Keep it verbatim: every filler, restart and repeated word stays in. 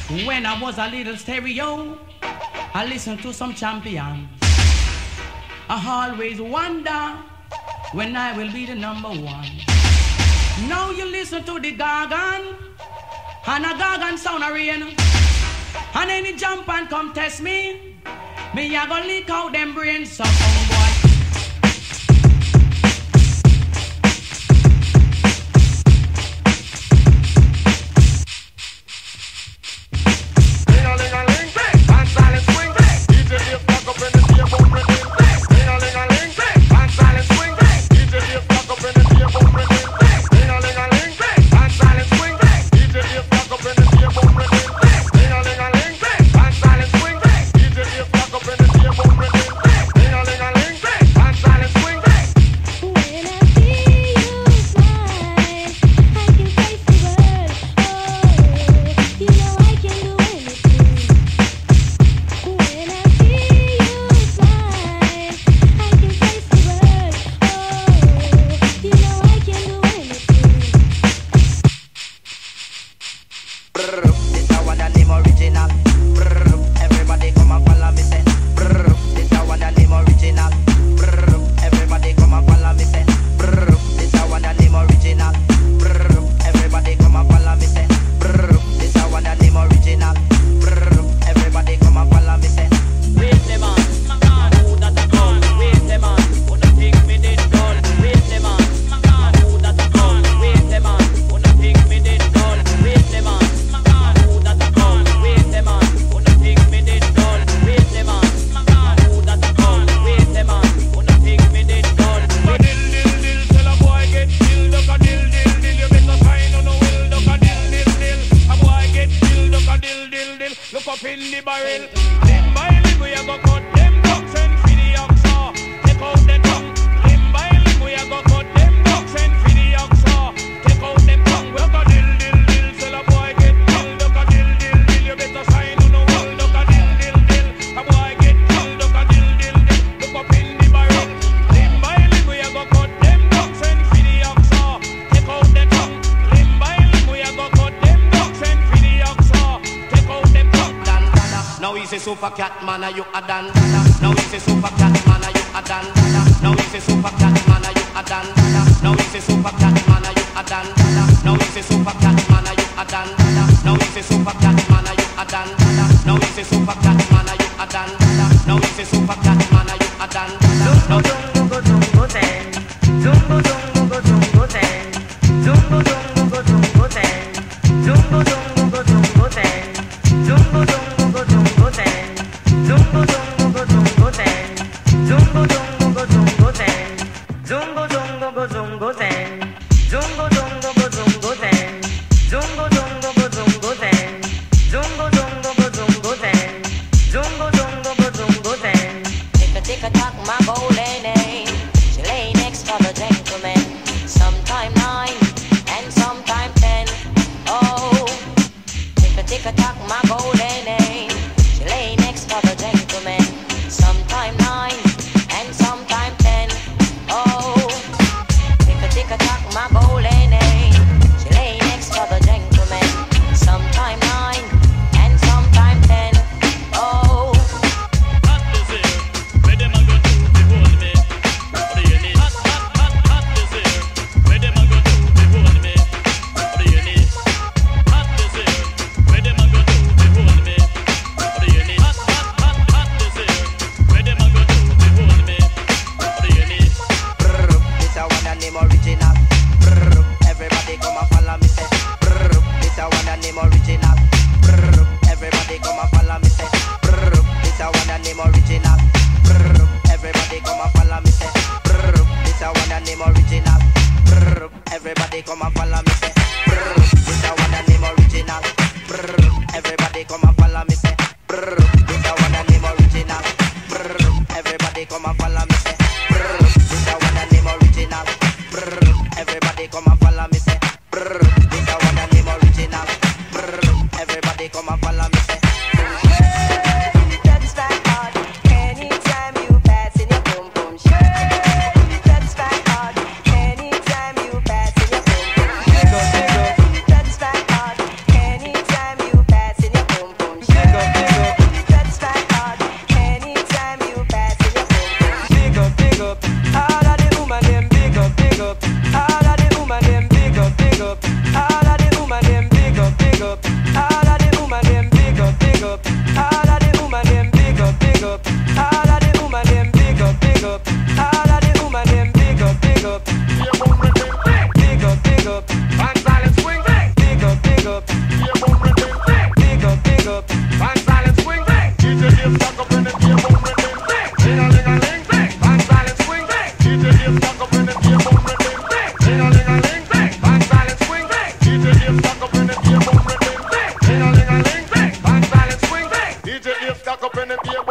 When I was a little stereo, I listened to some champions. I always wonder when I will be the number one. Now you listen to the Gargan, and a Gargan sound a rain. And any jump and come test me, me a go leak out them brains, so some boy. Super cat man, are you a dan? Now it's a super cat man, are you a dan? Now it's a super cat man, are you a dan? Now it's a super cat man, are you a dan? Now it's a super cat man, are you a dan? Now it's a super cat man, are you a dan? Now it's a super cat man, are you a dan? Now it's a super cat man, are you a dan? Zumbo zumbo zumbo ten, zumbo zumbo zumbo ten, zumbo zumbo zumbo ten, zumbo zumbo zumbo ten, zumbo zumbo zumbo ten, zumbo zumbo zumbo ten, zumbo zumbo zumbo ten, zumbo zumbo zumbo ten, zumbo zumbo zumbo ten, zumbo zumbo zumbo ten, zumbo zumbo zumbo ten, zumbo zumbo zumbo ten. Tick a tick a tock, my golden name. She lay next to the gentleman. Sometime nine and sometime ten. Oh, lock up in the game.